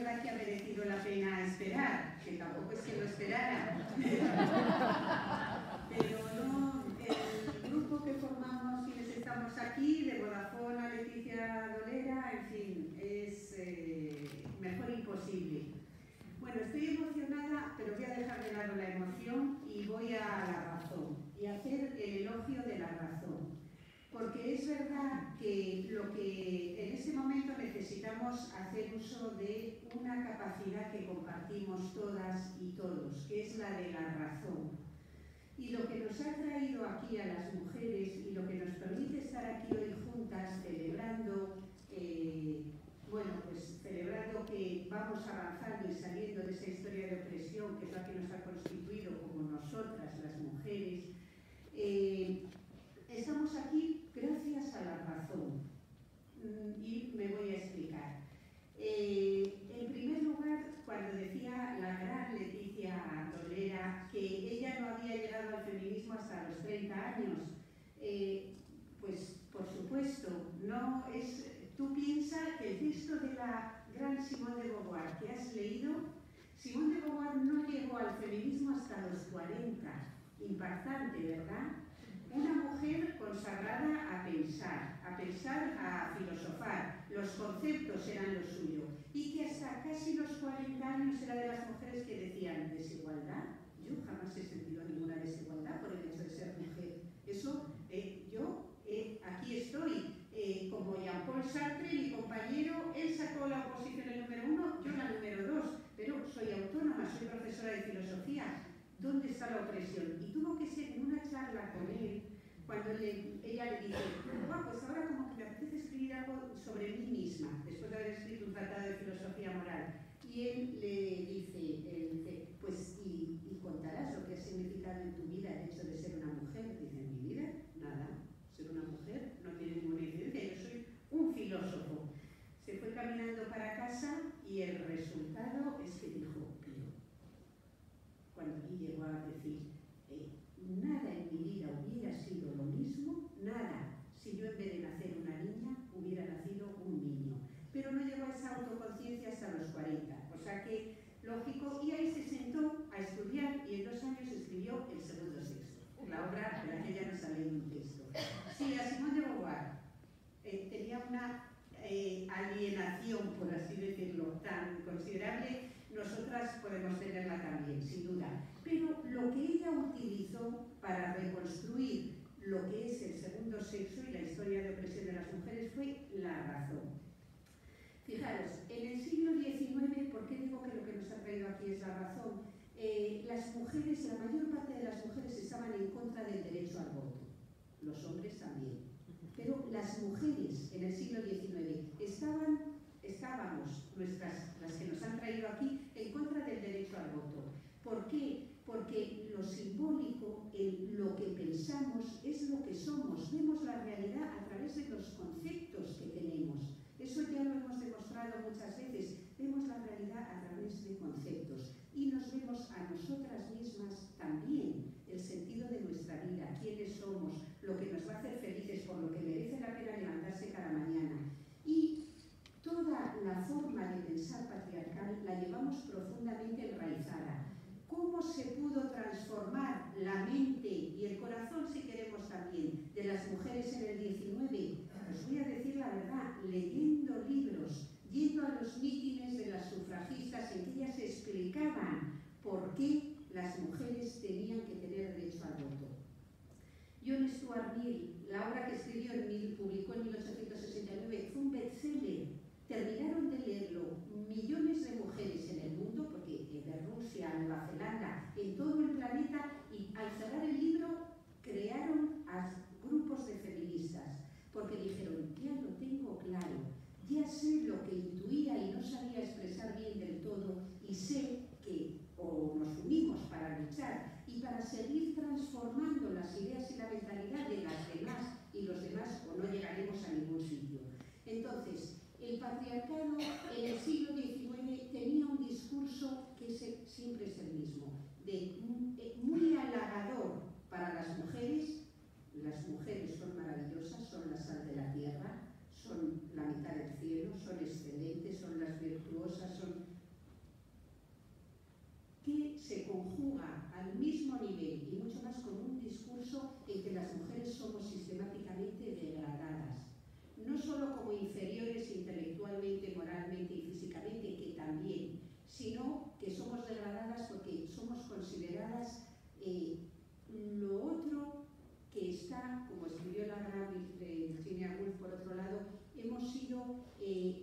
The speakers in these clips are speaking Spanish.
verdad que ha merecido la pena esperar, que tampoco es que lo esperara. Pero no, el grupo que formamos quienes estamos aquí, de Vodafone a Leticia Dolera, en fin, es mejor imposible. Bueno, estoy emocionada, pero voy a dejar de lado la emoción y voy a la razón, y a hacer el elogio de la razón. Porque es verdad que lo que en este momento necesitamos hacer uso de una capacidad que compartimos todas y todos, que es la de la razón. Y lo que nos ha traído aquí a las mujeres y lo que nos permite estar aquí hoy juntas celebrando, celebrando que vamos avanzando y saliendo de esa historia de opresión que es la que nos ha constituido como nosotras, las mujeres, estamos aquí gracias a la razón. Y me voy a explicar. En primer lugar, cuando decía la gran Leticia Dolera que ella no había llegado al feminismo hasta los 30 años, pues por supuesto, no es. Tú piensas que el texto de la gran Simone de Beauvoir que has leído, Simone de Beauvoir no llegó al feminismo hasta los 40. Impactante, ¿verdad? Una mujer consagrada a pensar, a filosofar, los conceptos eran lo suyo, y que hasta casi los 40 años era de las mujeres que decían desigualdad. Yo jamás he sentido ninguna desigualdad por el hecho de ser mujer. Eso, aquí estoy, como Jean-Paul Sartre, mi compañero, él sacó la oposición el número 1, yo la número 2, pero soy autónoma, soy profesora de filosofía. ¿Dónde está la opresión? Y tuvo que ser en una charla con él, cuando ella le dice, pues ahora como que me apetece escribir algo sobre mí misma, después de haber escrito un tratado de filosofía moral. Y él le dice, pues, ¿y contarás lo que ha significado en tu vida el hecho de ser una mujer? Dice, en mi vida, nada. Ser una mujer no tiene ninguna incidencia, yo soy un filósofo. Se fue caminando para casa y el resultado es que dijo, cuando allí llegó a decir, nada en mi vida hubiera sido lo mismo, nada, si yo en vez de nacer una niña hubiera nacido un niño. Pero no llegó a esa autoconciencia hasta los 40, o sea que, lógico, y ahí se sentó a estudiar y en 2 años escribió El segundo sexo, la obra de la que ella nos ha leído un texto. Sí, a Simone de Beauvoir tenía una alienación, por así decirlo, tan considerable. Nosotras podemos tenerla también, sin duda. Pero lo que ella utilizó para reconstruir lo que es el segundo sexo y la historia de opresión de las mujeres fue la razón. Fijaros, en el siglo XIX, ¿por qué digo que lo que nos ha traído aquí es la razón? Las mujeres, la mayor parte de las mujeres estaban en contra del derecho al voto. Los hombres también. Pero las mujeres en el siglo XIX estábamos, las que nos han traído aquí, en contra del derecho al voto. ¿Por qué? Porque lo simbólico, lo que pensamos, es lo que somos. Vemos la realidad a través de los conceptos que tenemos. Eso ya lo hemos demostrado muchas veces. Vemos la realidad a través de conceptos y nos vemos a nosotras mismas también, el sentido de nuestra vida, quiénes somos, lo que nos va a hacer felices, por lo que merece la pena levantarse cada mañana. Y toda la forma de pensar patriarcal la llevamos profundamente enraizada. ¿Cómo se pudo transformar la mente y el corazón, si queremos también, de las mujeres en el XIX? Os voy a decir la verdad, leyendo libros, yendo a los mítines de las sufragistas en que ellas explicaban por qué las mujeres tenían que tener derecho al voto. John Stuart Mill, la obra que escribió publicó en 1869, fue un bestseller. Terminaron de leerlo millones de mujeres en el mundo, porque de Rusia, Nueva Zelanda, en todo el planeta, y al cerrar el libro crearon a grupos de feministas, porque dijeron, ya lo tengo claro, ya sé lo que intuía y no sabía expresar bien del todo, y sé que o nos unimos para luchar y para seguir transformando las ideas y la mentalidad de las demás y los demás, o no llegaremos a ningún sitio. Entonces, el patriarcado en el siglo XIX tenía un discurso que siempre es el mismo, muy halagador para las mujeres. Las mujeres son maravillosas, son la sal de la tierra, son la mitad del cielo, son excelentes, son las virtuosas, son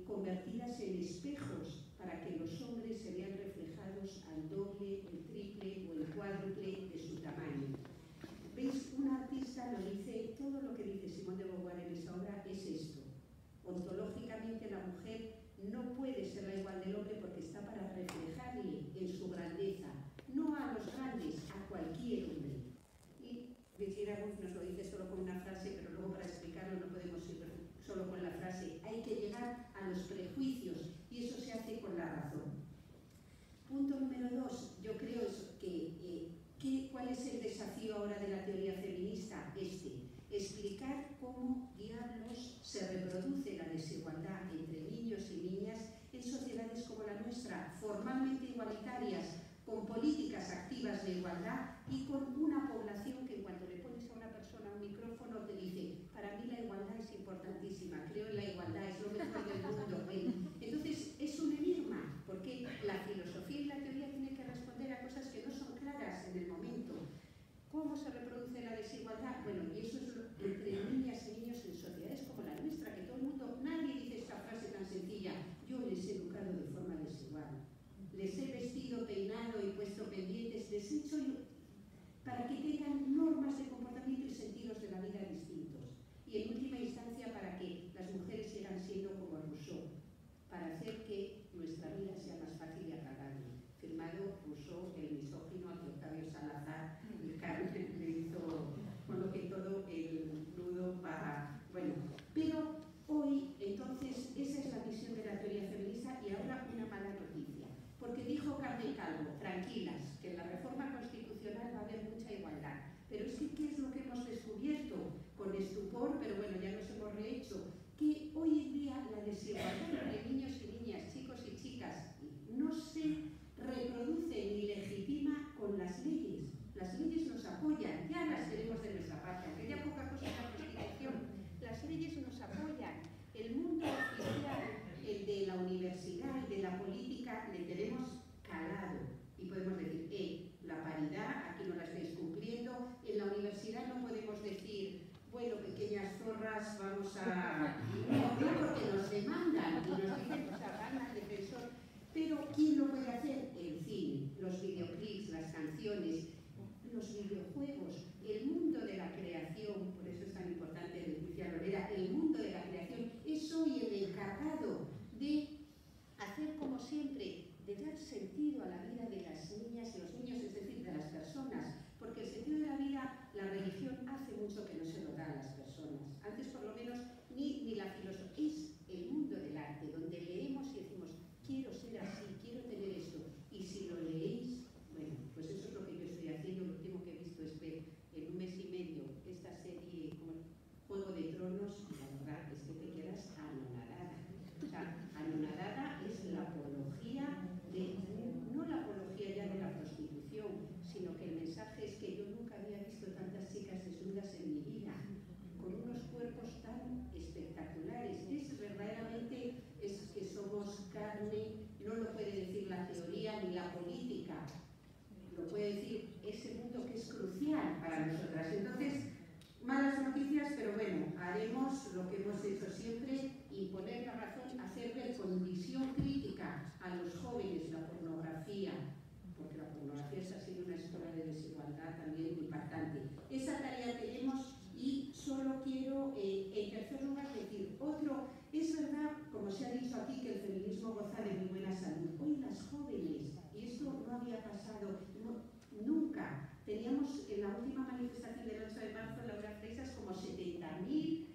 convertidas en espejos para que los hombres se vean reflejados al doble, el triple o el cuádruple de su tamaño. ¿Veis? Un artista lo dice, todo lo que dice Simone de Beauvoir en esa obra es esto. Ontológicamente la mujer no puede ser la igual del hombre porque está para reflejarle en su grandeza, no a los grandes, a cualquier hombre. Y Virginia Woolf nos lo dice solo con una frase, pero luego para explicarlo no podemos ir solo con la frase. Hay que llegar a los prejuicios y eso se hace con la razón. Punto número 2, yo creo ¿cuál es el desafío ahora de la teoría feminista? Explicar cómo diablos se reproduce la desigualdad entre niños y niñas en sociedades como la nuestra, formalmente igualitarias, con políticas activas de igualdad y con una población que en cuanto le pones a una persona un micrófono te dice, para mí la igualdad es importantísima, creo en la igualdad, es lo mejor del mundo. Entonces es un enigma, porque la filosofía y la teoría tienen que responder a cosas que no son claras en el momento. ¿Cómo se reproduce la desigualdad? Bueno, y eso es entre niñas y niños en sociedades como la nuestra, que todo el mundo, nadie dice esta frase tan sencilla, yo les he educado de forma desigual, les he vestido, peinado y puesto pendientes, les he hecho para que tengan normas de comportamiento y sentidos de la vida distintos. Y en última instancia para que las mujeres sigan siendo como Rousseau, para hacer que nuestra vida sea más fácil y agradable. Firmado Rousseau, el misógino, a que Octavio Salazar le hizo con lo que todo el nudo para... Bueno, pero hoy, entonces, esa es la visión de la teoría feminista y ahora una mala noticia. Porque dijo Carmen Calvo, tranquilas, que en la reforma constitucional va a haber mucha igualdad. Pero es que, ¿qué es lo que hemos descubierto? Con estupor, pero bueno, ya nos hemos rehecho, que hoy en día la desigualdad entre niños y niñas, chicos y chicas, no se reproduce ni legitima con las leyes. Las leyes nos apoyan, ya las tenemos de nuestra parte, aunque haya poca cosa en la Constitución. Las leyes nos apoyan. El mundo oficial, el de la universidad y de la política, le tenemos calado. Y podemos decir, la paridad, aquí no la estáis cumpliendo. En la universidad no podemos decir, bueno, pequeñas zorras, vamos a... No, porque nos demandan y nos dicen, pues hagan al defensor. Pero ¿quién lo puede hacer? El cine, los videoclips, las canciones, los videojuegos, el mundo de la creación, por eso es tan importante Leticia Lorera, el mundo de la creación es hoy el encargado de hacer como siempre, de dar sentido a la vida de las niñas y los niños, es decir, de las personas, porque el sentido de la vida, la religión hace mucho que no se lo da a las personas. Antes por lo menos ni la filosofía, es el mundo del arte, donde leemos y decimos, quiero ser así, quiero tener esto, y si lo leéis, bueno, pues eso es lo que yo estoy haciendo. Lo último que he visto es ver en un mes y medio esta serie como Juego de Tronos, y la verdad es que te quedas anonadada. O sea, anonadada es la apología no la apología ya de la prostitución, sino que el mensaje es que yo nunca había visto tantas chicas desnudas en mi vida, con unos cuerpos tan espectaculares. Es verdaderamente, es que somos carne, no lo puede decir la teoría ni la política, lo puede decir ese mundo que es crucial para nosotras. Entonces, malas noticias, pero bueno, haremos lo que hemos hecho siempre, imponer la razón, hacer ver con visión crítica a los jóvenes la pornografía, porque la pornografía ha sido una escuela de desigualdad también impactante. Esa tarea tenemos y solo quiero, en tercer lugar, decir otro. Es verdad, como se ha dicho aquí, que el feminismo goza de muy buena salud. Hoy las jóvenes, y esto no había pasado nunca, teníamos en la última manifestación del 8 de marzo, Laura Freixas, como 70.000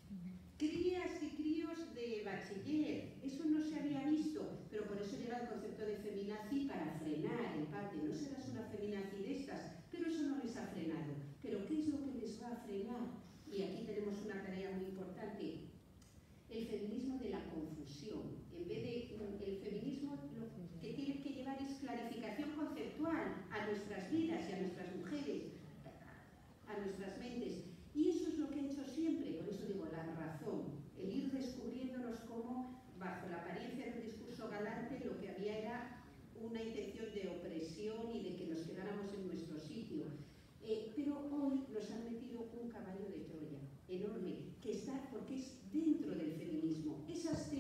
crías y críos de bachiller. Eso no se había visto, pero por eso llega el concepto de feminazi para frenar el parte. No serás una feminazi de estas, pero eso no les ha frenado. ¿Pero qué es lo que les va a frenar? Y aquí tenemos una tarea muy importante. El feminismo de la confusión. En vez de el feminismo, lo que tiene que llevar es clarificación conceptual a nuestras vidas y a nuestras mujeres, a nuestras mentes. Y eso es lo que he hecho siempre, por eso digo la razón, el ir descubriéndonos cómo, bajo la apariencia de un discurso galante, lo que había era una intención de opresión y de que nos quedáramos en nuestro sitio. Pero hoy nos han metido un caballo de Troya enorme, que está porque es dentro del feminismo. Esas teóricas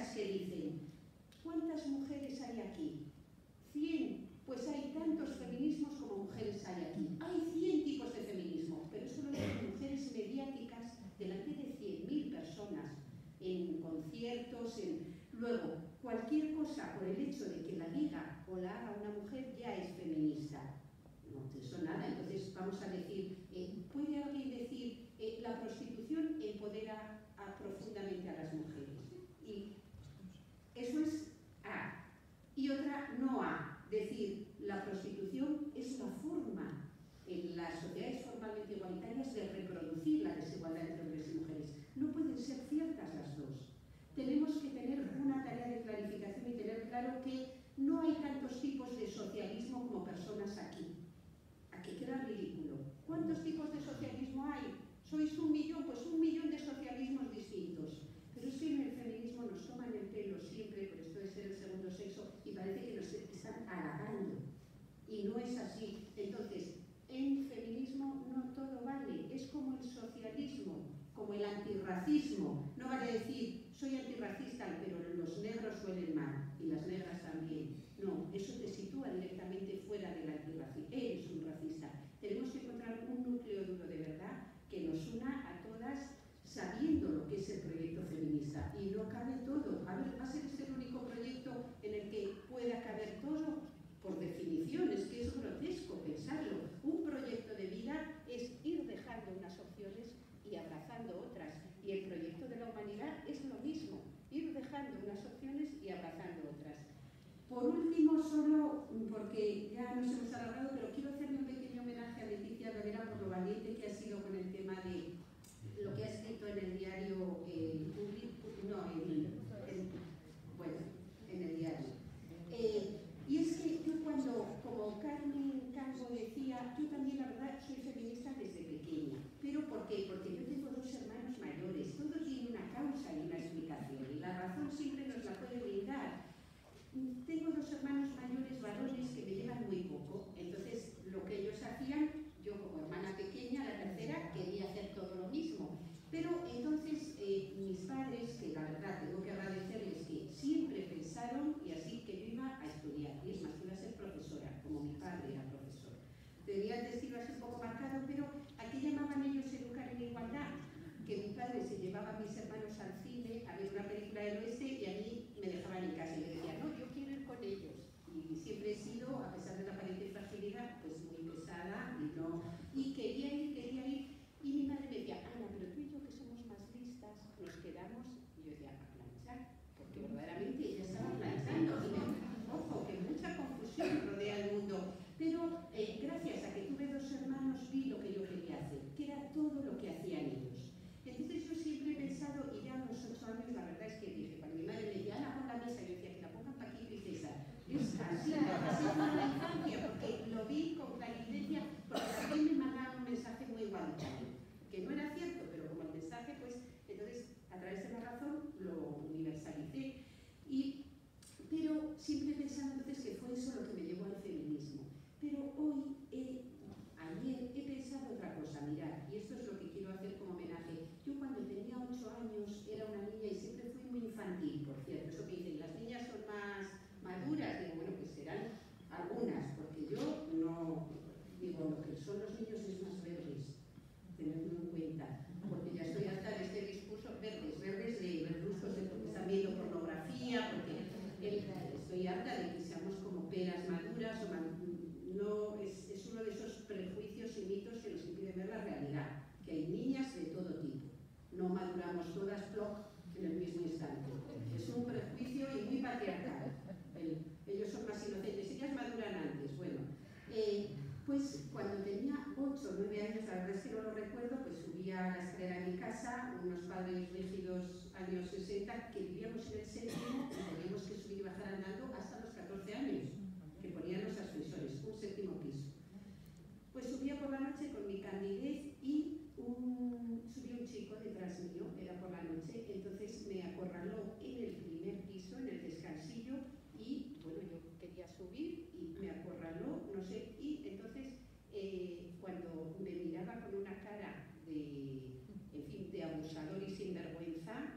encuestas que dicen, ¿cuántas mujeres hay aquí? 100. Pues hay tantos feminismos como mujeres hay aquí. Hay 100 tipos de feminismo, pero solo las mujeres mediáticas delante de 100.000 personas, en conciertos, Luego, cualquier cosa por el hecho de que la diga o la haga una mujer ya es feminista. No, eso nada. Entonces vamos a decir, ¿puede alguien decir la prostitución empodera profundamente a las mujeres? Y eso es A. Y otra no A. Decir, la prostitución es la forma en las sociedades formalmente igualitarias de reproducir la desigualdad entre hombres y mujeres. No pueden ser ciertas las dos. Tenemos que tener una tarea de clarificación y tener claro que no hay tantos tipos de socialismo como personas aquí. Aquí queda ridículo. ¿Cuántos tipos de socialismo hay? ¿Sois 1 millón? Pues 1 millón de socialismos distintos. Pero es que en el feminismo nos toman el pelo siempre por esto de ser el segundo sexo y parece que nos están halagando. Y no es así. Entonces, en feminismo no todo vale. Es como el socialismo, como el antirracismo. No vale decir, soy antirracista, pero los negros huelen mal y las negras también. No, eso te sitúa directamente fuera del antirracismo. Eres un racista. Tenemos que encontrar un núcleo duro de verdad que nos una a todas sabiendo lo que es el proyecto feminista. Y no cabe todo. A ver, ¿va a ser este el único proyecto en el que pueda caber todo? Por definición, es que es grotesco pensarlo. Un proyecto de vida es ir dejando unas opciones y abrazando otras. Y el proyecto de la humanidad es lo mismo, ir dejando unas opciones y abrazando otras. Por último, solo porque ya nos hemos alargado, pero quiero hacerle un pequeño homenaje a Leticia Rivera por lo valiente que ha sido con el tema de lo que ha escrito en el diario en el diario. Y es que yo cuando, como Carmen Calvo decía, yo también la verdad soy feminista desde pequeña. ¿Pero por qué? Porque yo tengo 2 hermanos mayores, todo tiene una causa y una explicación, y la razón siempre nos la puede brindar. Tengo 2 hermanos mayores varones que me llevan muy poco, entonces lo que ellos hacían, yo como hermana pequeña, la tercera, quería hacer todo lo mismo. Pero entonces mis padres, que la verdad tengo que agradecerles que siempre pensaron, y así que yo iba a estudiar, y es más, iba a ser profesora, como mi padre era profesor. Tenía el destino así un poco marcado, pero ¿a qué llamaban ellos educar en igualdad? Que mi padre se llevaba a mis hermanos al cine a ver una película del oeste y a mí me dejaban en casa y yo decía, no, yo quiero ir con ellos. Y siempre he sido, a pesar de la aparente fragilidad, pues muy pesada y quería ir. Y mi madre me decía, Ana, pero tú y yo que somos más listas, nos quedamos. Y yo decía, a planchar, porque verdaderamente ella estaba planchando. Y ojo, que mucha confusión rodea el mundo. Pero gracias a que tuve 2 hermanos vi lo que yo quería hacer, que era todo lo que hacían ellos. Entonces yo siempre he pensado, y ya a los 8 años la verdad es que dije, cuando mi madre me decía, Ana, pon la mesa, yo decía, que la pongan para aquí, princesa. Es así fue la infancia, porque lo vi con clarividencia, porque también me mandaron un mensaje muy igualitario, que no era cierto, pero como el mensaje, pues, entonces, a través de la razón, lo universalicé. Pero siempre he pensado entonces que fue eso lo que me llevó al feminismo. Pero hoy, ayer, he pensado otra cosa, mirad, y esto es lo que quiero hacer como homenaje. Yo cuando tenía 8 años era una niña y siempre fui muy infantil, por cierto. Eso que dicen, las niñas son más maduras, digo, bueno, pues serán algunas, porque yo no, digo, lo que son los niños es más verdes, tenedlo en cuenta, porque ya estoy harta de este discurso, verdes de verduzcos de porque están viendo pornografía, porque estoy harta de que seamos como peras maduras o no, es uno de esos prejuicios y mitos que nos impiden ver la realidad, que hay niñas de todo tipo, no maduramos todas en el mismo instante. Es un prejuicio y muy patriarcal. Ellos son más inocentes, ellas maduran antes. Bueno, pues cuando tenía 8 o 9 años, la verdad es que no lo recuerdo, pues subía a la escalera de mi casa, unos padres rígidos años 60, que vivíamos en el 7º y teníamos que subir y bajar andando hasta los 14 años, que ponían los ascensores, un 7º piso. Pues subía por la noche con mi candidez y subía un chico detrás mío, era por la noche, entonces me acorraló en el primer piso, en el descansillo, y bueno, yo quería subir y me acorraló, no sé, y entonces cuando me miraba con una cara de abusador y sinvergüenza, con una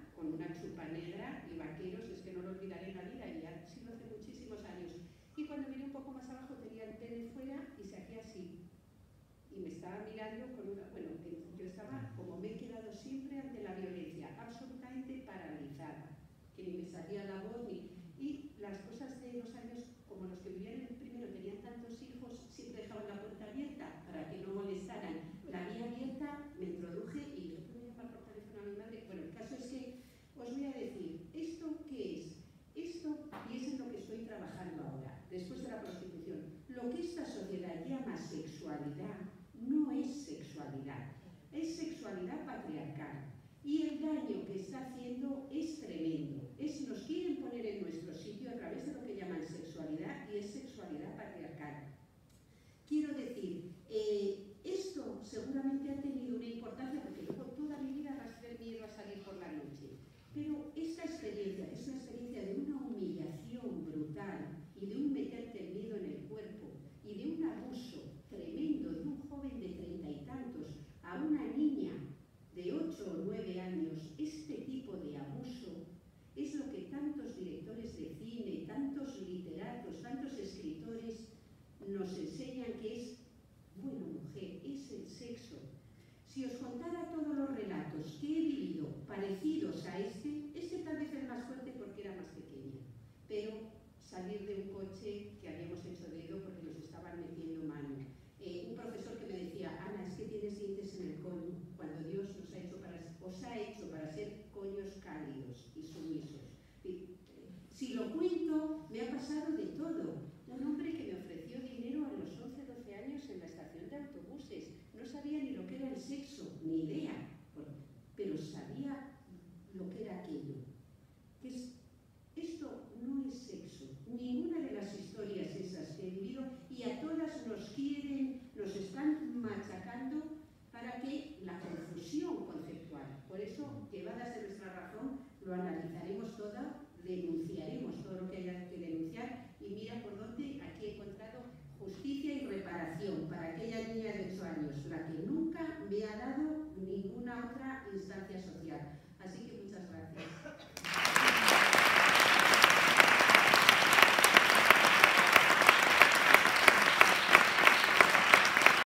una chupa negra y vaqueros, es que no lo olvidaré en la vida, y ha sido hace muchísimos años. Y cuando miré un poco más abajo tenía el pene fuera y se hacía así. Y me estaba mirando con una... Bueno, yo estaba, como me he quedado siempre ante la violencia, absolutamente paralizada, que ni me salía la voz, y las cosas de los años, como los que vivían en el primero tenían tantos hijos, siempre dejaban la puerta abierta para que no molestaran. La vi abierta, me introduje y yo pude llamar por teléfono a mi madre. Bueno, el caso es que os voy a decir, ¿esto qué es? Esto, y es en lo que estoy trabajando ahora, después de la prostitución. Lo que esta sociedad llama sexualidad no es sexualidad, es sexualidad patriarcal. Y el daño que está haciendo es tremendo. Nos quieren poner en nuestro sitio a través de lo que llaman sexualidad, y es sexualidad patriarcal. Quiero decir, esto seguramente ha tenido una importancia, porque luego toda mi vida arrastré el miedo a salir por la noche. Pero esta experiencia es una experiencia de una humillación brutal y de un meterte el miedo en el cuerpo y de un abuso tremendo de un joven de 30 y tantos a una niña de 8 o 9 años. Este tipo de abuso es lo que tantos directores de cine, tantos literatos, tantos escritores nos enseñan que es, bueno, mujer, es el sexo. Si os contara todos los relatos que he vivido parecidos a este tal vez es más fuerte porque era más pequeña, pero salir de un coche que habíamos hecho dedo porque nos estaban metiendo mano. Un profesor que me decía, Ana, es que tienes dientes en el coño, cuando Dios os ha hecho para ser coños cálidos y sumisos. Si lo cuento, me ha pasado de todo. Un hombre que me ofreció dinero a los 11, 12 años en la estación de autobuses. No sabía ni lo que era el sexo, ni idea, pero sabía lo que era aquello. Esto no es sexo. Ninguna de las historias esas que he vivido, y a todas nos quieren, nos están machacando para que la confusión conceptual. Por eso, llevadas de nuestra razón, lo analizaremos todo, denunciaremos todo lo que haya que denunciar, y mira por dónde aquí he encontrado justicia y reparación para aquella niña de 8 años, la que nunca me ha dado ninguna otra instancia social.